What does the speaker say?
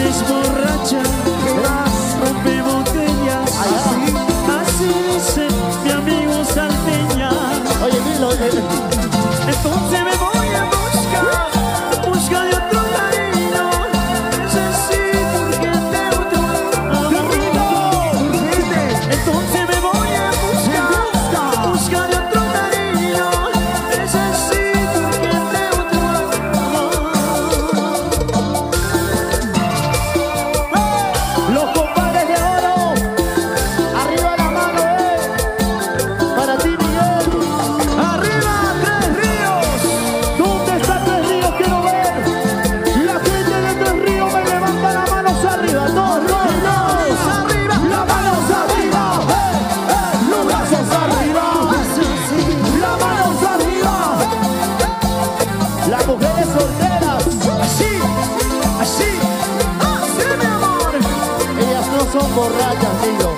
es borracha, ¿Qué más? rompe botellas. Así dice mi amigo Salteña. Oye, dilo, Entonces me voy a busca de otro cariño. Necesito urgente otro amor. Entonces me voy a busca de otro cariño. Necesito urgente otro amor. los compadres de oro, arriba la mano, para ti, Miguel. Arriba Tres Ríos. ¿Dónde está Tres Ríos? Quiero ver. La gente de Tres Ríos me levanta las manos arriba. Dos, arriba. Las manos arriba. Los brazos arriba. Las manos arriba. Las mujeres solteras. Así, así, así mi amor. Ellas no son borrachas, digo.